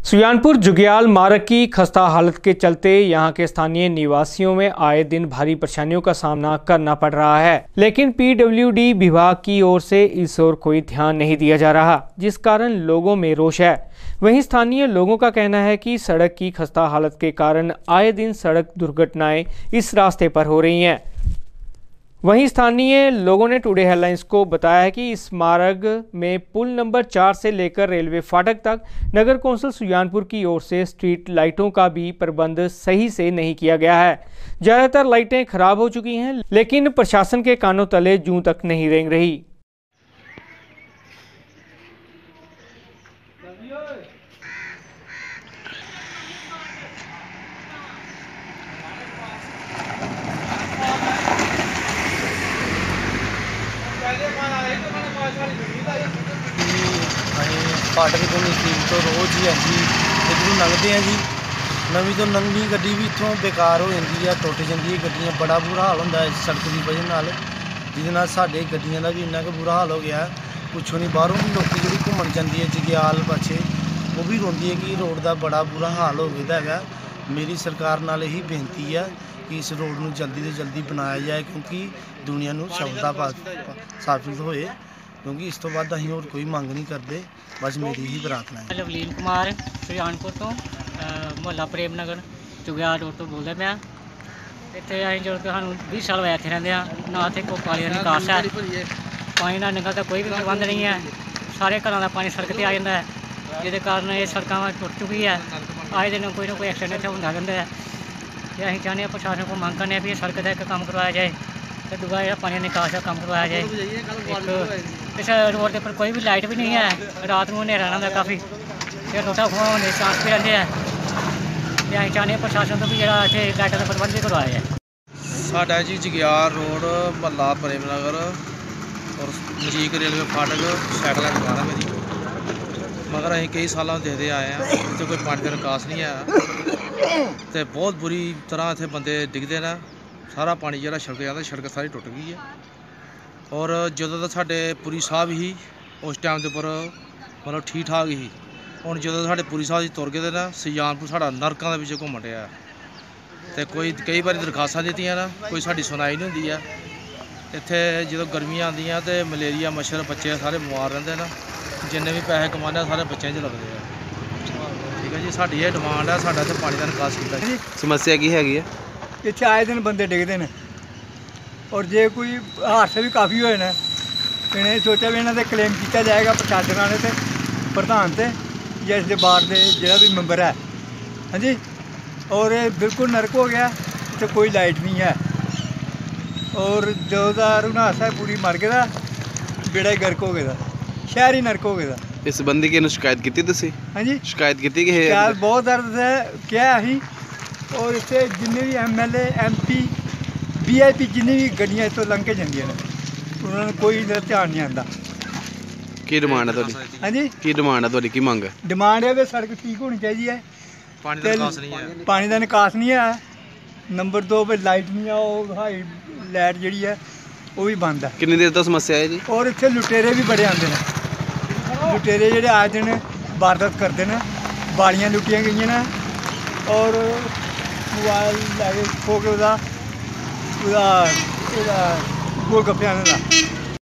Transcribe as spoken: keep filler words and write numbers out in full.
सुजानपुर जुग्याल मार्ग की खस्ता हालत के चलते यहां के स्थानीय निवासियों में आए दिन भारी परेशानियों का सामना करना पड़ रहा है, लेकिन पीडब्ल्यूडी विभाग की ओर से इस ओर कोई ध्यान नहीं दिया जा रहा, जिस कारण लोगों में रोष है। वहीं स्थानीय लोगों का कहना है कि सड़क की खस्ता हालत के कारण आए दिन सड़क दुर्घटनाएं इस रास्ते पर हो रही हैं। वहीं स्थानीय लोगों ने टुडे हेडलाइंस को बताया है कि इस मार्ग में पुल नंबर चार से लेकर रेलवे फाटक तक नगर कौंसिल सुजानपुर की ओर से स्ट्रीट लाइटों का भी प्रबंध सही से नहीं किया गया है। ज़्यादातर लाइटें खराब हो चुकी हैं, लेकिन प्रशासन के कानों तले जूं तक नहीं रेंग रही। फाटक तो नज़दीक तो रोज़ ही जी इधरों लंघते हैं जी। नवीं तो नवीं गड्डी भी इतों बेकार हो जाती है, टुट जाती है गड्डियां। बड़ा बुरा हाल होता है सड़क की वजह नाल, जिहदे नाल साडे गड्डियां दा भी इन्ना क बुरा हाल हो गया है। पुछो नहीं, बाहरों भी लोग जी घूमन जाती है जुग्याल पासे, वो भी रोंदी है कि रोड का बड़ा बुरा हाल हो गया है। मेरी सरकार नाल यही बेनती है कि इस रोड को जल्दी तो जल्दी बनाया जाए, क्योंकि दुनिया को सफलता साबित होए, क्योंकि इस तो बाद असीं होर कोई मंग नहीं करते। बस मेरी ही प्रार्थना है। लवलीन कुमार सुजानपुर तो मुहल्ला प्रेम नगर जुग्याल रोड तो बोलते पे। इतने अं जो कि सूँ बीस साल होया इतने रहंदे आ, ना इतने कोई पानी का निकास है, पानी का निकलता कोई भी प्रबंध नहीं है। सारे घर का पानी सड़क पर आ जाता है, जिसके कारण ये सड़क टुट चुकी है। आए दिन कोई ना कोई एक्सीडेंट इतने होंदा रहिंदा है। तो असीं चाहते हैं प्रशासन को मंग करने भी सड़क का एक काम करवाया जाए, तो दूसरा जो पानी निकास का काम करवाया जाए। एक इस रोड के पर कोई भी लाइट भी नहीं है, रात को अंधेरा रहता काफ़ी, फिर रोटा खुआ होने के चांस भी रहते हैं। तो असीं चाहते हैं प्रशासन तो भी जो इतने लाइटों का प्रबंध भी करवाया जाए। साडा जी जुग्याल रोड महल्ला प्रेम नगर और नज़दीक रेलवे फाटक साइकिल की दुकान है मेरी, मगर अं कई सालों देखते आए हैं इतने कोई पानी का निकास नहीं है। तो बहुत बुरी तरह इतने बंदे डिगते हैं, सारा पानी जो सड़क जाता, सड़क सारी टुट गई है। और जो तो साढ़े पुरी साहब ही उस टाइम के उपर मतलब ठीक ठाक ही, हूँ जो साढ़े पुरी साहब जी तुर गए ना, सुजानपुर साढ़ा नरकों के पिछे घूमन रहा है। तो कोई कई बार दरखास्तां दित्तियां ना, कोई साड़ी सुनाई नहीं होंदी है। इत्थे जो गर्मियां आंदियां तो मलेरिया मच्छर बच्चे सारे बीमार रहंदे ना, जिन्ने भी पैसे कमाने सारे बच्चों च लगते हैं। ठीक है जी, साड़ी ये डिमांड है, साडा इत्थे पानी का निकास कीता। समस्या की हैगी है? इत्थे आए दिन बंदे डिगते हैं, और जे कोई हादसे भी काफ़ी होए ने, इन्हें सोचा भी इन्हों क्लेम किया जाएगा प्रशासन वाले ते प्रधान से या इसके बार के जोड़ा भी मैंबर है। हाँ जी, और ये बिल्कुल नरक हो गया, तो कोई लाइट नहीं है, और जो रुनास है पूरी मर गया, बेड़ा ही गर्क हो गया, शहर ही नरक हो गया। इस संबंधी की शिकायत की तुसी? हाँ जी, शिकायत की कि शिकायत बहुत दर्द है क्या ही, और इतने जिन्ने भी M L A M P V I P जिन्नी भी गड्डियां इतों लंघ के जांदियां ने, उन्होंने कोई ध्यान नहीं आता। की डिमांड है तुहाडी? हाँ जी, की डिमांड है तुहाडी, की मंग है? डिमांड है भी सड़क ठीक होनी चाहिए है, पानी का निकास नहीं है, पानी का निकास नहीं है। नंबर दो पे लाइट नहीं है, वो हाई लाइट जी है वो भी बंद है। कितनी देर तक समस्या है जी? और इतने लुटेरे भी बड़े आते हैं, लुटेरे जो आए दिन वारदात करते हैं, बाड़ियाँ लुटिया गई ने, और मोबाइल लैके खो के गोलगप्पे आने का